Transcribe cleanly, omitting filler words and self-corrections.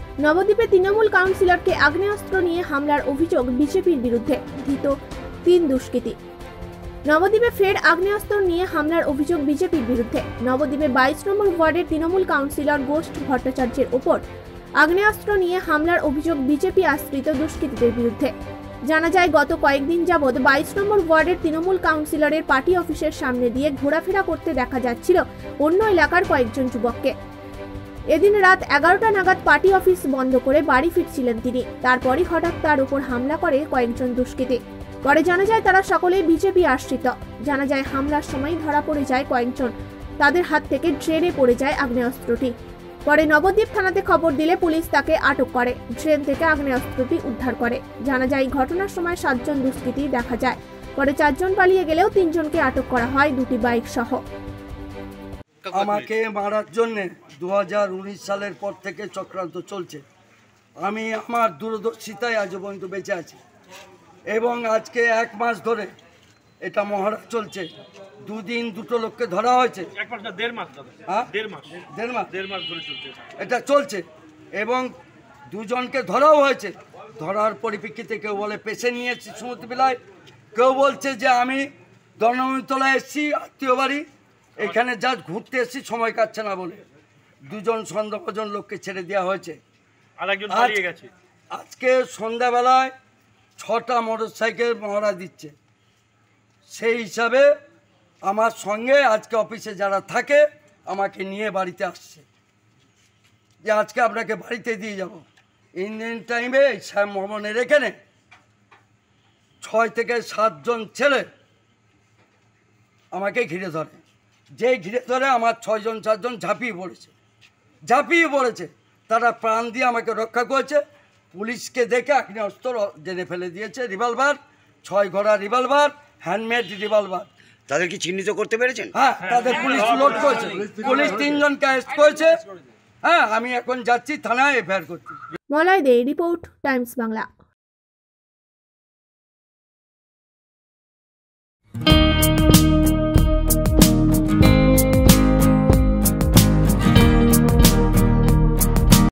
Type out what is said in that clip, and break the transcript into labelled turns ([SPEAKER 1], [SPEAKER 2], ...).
[SPEAKER 1] নবদ্বীপে তৃণমূল কাউন্সিলরকে আগ্নেয়াস্ত্র নিয়ে হামলার অভিযোগ বিজেপির বিরুদ্ধে, ধৃত 3 দুষ্কৃতী। নবদ্বীপে ফের আগ্নেয়াস্ত্র নিয়ে হামলার অভিযোগ বিজেপির বিরুদ্ধে। নবদ্বীপে 22 নম্বর ওয়ার্ডের তৃণমূল কাউন্সিলর গোষ্ঠ ভট্টাচার্যের ওপর আগ্নেয়াস্ত্র নিয়ে হামলার অভিযোগ বিজেপি আশ্রিত দুষ্কৃতীদের বিরুদ্ধে। জানা যায়, গত কয়েকদিন যাবৎ 22 নম্বর ওয়ার্ডের তৃণমূল কাউন্সিলরের পার্টি অফিসের সামনে দিয়ে ঘোরাফেরা করতে দেখা যাচ্ছিল অন্য এলাকার কয়েকজন যুবককে। এদিন রাত 11টা নাগাদ পার্টি অফিস বন্ধ করে বাড়ি ফিরছিলেন তিনি। তারপরই হঠাৎ তার উপর হামলা করে কয়েকজন দুষ্কৃতী। পরে জানা যায় তারা সকলেই বিজেপি আশ্রিত। জানা যায় হামলার সময় ধরা পড়ে যায় কয়েকজন, তাদের হাত থেকে ড্রেনে পড়ে যায় আগ্নেয়াস্ত্রটি। পরে নবদ্বীপ থানাতে খবর দিলে পুলিশ তাকে আটক করে, ড্রেন থেকে আগ্নেয়াস্ত্রটি উদ্ধার করে। জানা যায় ঘটনার সময় 7 জন দুষ্কৃতী দেখা যায়। পরে 4 জন পালিয়ে গেলেও 3 জনকে আটক করা হয়, 2টি বাইক সহ।
[SPEAKER 2] আমাকে মারার জন্য 2019 সালের পর থেকে চক্রান্ত চলছে। আমি আমার দূরদর্শিতায় আজ পর্যন্ত বেঁচে আছি এবং আজকে 1 মাস ধরে এটা মহড়া চলছে। 2 দিন 2টো লোককে ধরা হয়েছে। দেড় মাস ধরে চলছে এটা চলছে এবং 2 জনকে ধরাও হয়েছে। ধরার পরিপ্রেক্ষিতে কেউ বলে পেশেন্ট নিয়ে এসেছি সমুদ্রবেলায়, কেউ বলছে যে আমি দণ্ডমতলায় এসেছি আত্মীয় বাড়ি, এখানে যা ঘুরতে এসেছি সময় কাটছে না বলে 2 জন সন্দেহভাজন লোককে ছেড়ে দেওয়া হয়েছে। আজকে সন্ধ্যাবেলায় 6টা মোটরসাইকেল মহড়া দিচ্ছে। সেই হিসাবে আমার সঙ্গে আজকে অফিসে যারা থাকে আমাকে নিয়ে বাড়িতে আসছে যে আজকে আপনাকে বাড়িতে দিয়ে যাব। ইন্ডিয়ান টাইমে এই শ্যাম ভবনের এখানে 6 থেকে 7 জন ছেলে আমাকে ঘিরে ধরে। যে ঘিরে ধরে আমার 6 জন 4 জন ঝাঁপিয়ে পড়েছে। তারা প্রাণ দিয়ে আমাকে রক্ষা করেছে। পুলিশকে দেখে আগ্নেয়াস্ত্র জেনে ফেলে দিয়েছে। রিভলভার, 6 ঘোড়া রিভলভার, হ্যান্ডমেড রিভলভার।
[SPEAKER 3] তাদের কি চিহ্নিত করতে পেরেছেন?
[SPEAKER 2] হ্যাঁ, তাদের পুলিশ লোড করেছে। পুলিশ 3 জনকে অ্যারেস্ট করেছে। হ্যাঁ, আমি এখন যাচ্ছি থানায় এফআইআর করতে।
[SPEAKER 1] Malay De, report, Times Bangla.